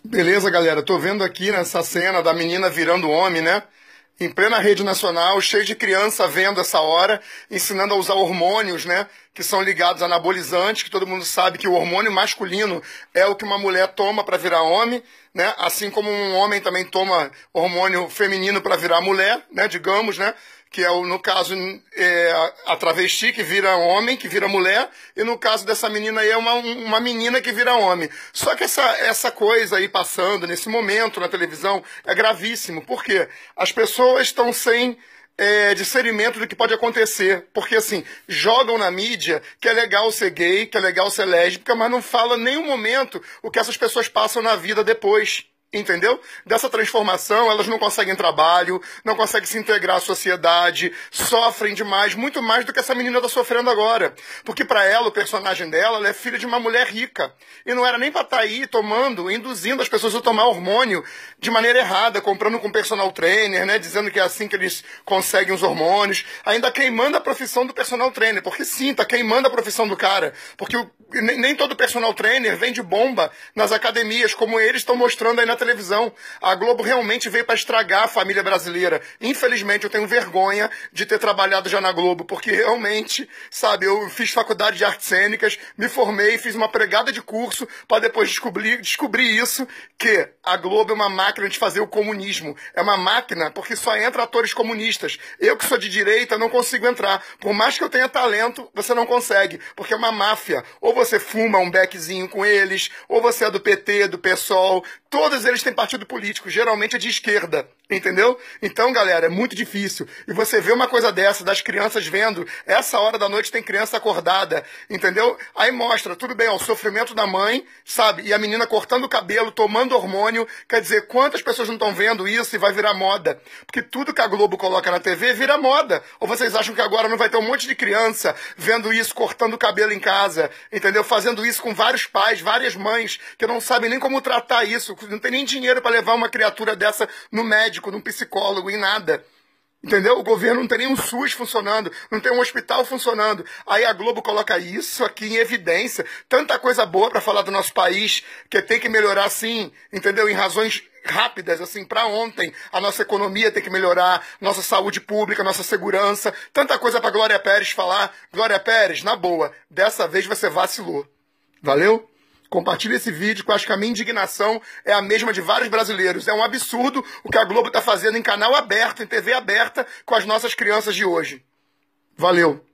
Beleza, galera? Tô vendo aqui nessa cena da menina virando homem, né? Em plena rede nacional, cheio de criança vendo essa hora, ensinando a usar hormônios, né? Que são ligados a anabolizantes, que todo mundo sabe que o hormônio masculino é o que uma mulher toma para virar homem, né? Assim como um homem também toma hormônio feminino para virar mulher, né? Digamos, né? Que é, no caso, a travesti que vira homem, que vira mulher, e no caso dessa menina aí é uma menina que vira homem. Só que essa coisa aí passando nesse momento na televisão é gravíssimo. Por quê? As pessoas estão sem discernimento do que pode acontecer. Porque, assim, jogam na mídia que é legal ser gay, que é legal ser lésbica, mas não fala em nenhum momento o que essas pessoas passam na vida depois. Entendeu? Dessa transformação, elas não conseguem trabalho, não conseguem se integrar à sociedade, sofrem demais, muito mais do que essa menina está sofrendo agora. Porque para ela, o personagem dela, ela é filha de uma mulher rica. E não era nem para estar aí tomando, induzindo as pessoas a tomar hormônio de maneira errada, comprando com personal trainer, né? Dizendo que é assim que eles conseguem os hormônios, ainda queimando a profissão do personal trainer. Porque sim, tá queimando a profissão do cara. Porque nem todo personal trainer vende bomba nas academias, como eles estão mostrando aí na televisão. A Globo realmente veio para estragar a família brasileira. Infelizmente, eu tenho vergonha de ter trabalhado já na Globo, porque realmente, sabe, eu fiz faculdade de artes cênicas, me formei, fiz uma pregada de curso para depois descobrir isso, que a Globo é uma máquina de fazer o comunismo. É uma máquina porque só entra atores comunistas. Eu que sou de direita não consigo entrar. Por mais que eu tenha talento, você não consegue, porque é uma máfia. Ou você fuma um beckzinho com eles, ou você é do PT, do PSOL, todos eles têm partido político, geralmente é de esquerda, entendeu? Então, galera, é muito difícil. E você vê uma coisa dessa, das crianças vendo, essa hora da noite tem criança acordada, entendeu? Aí mostra, tudo bem, ó, o sofrimento da mãe, sabe? E a menina cortando o cabelo, tomando hormônio, quer dizer, quantas pessoas não estão vendo isso e vai virar moda? Porque tudo que a Globo coloca na TV vira moda. Ou vocês acham que agora não vai ter um monte de criança vendo isso, cortando o cabelo em casa, entendeu? Fazendo isso com vários pais, várias mães, que não sabem nem como tratar isso, não tem nem dinheiro para levar uma criatura dessa no médico, num psicólogo, em nada. Entendeu? O governo não tem nem um SUS funcionando, não tem um hospital funcionando. Aí a Globo coloca isso aqui em evidência. Tanta coisa boa para falar do nosso país, que tem que melhorar sim, entendeu? Em razões rápidas, assim, para ontem. A nossa economia tem que melhorar, nossa saúde pública, nossa segurança. Tanta coisa para Glória Pérez falar. Glória Pérez, na boa, dessa vez você vacilou. Valeu? Compartilhe esse vídeo, que eu acho que a minha indignação é a mesma de vários brasileiros. É um absurdo o que a Globo está fazendo em canal aberto, em TV aberta, com as nossas crianças de hoje. Valeu!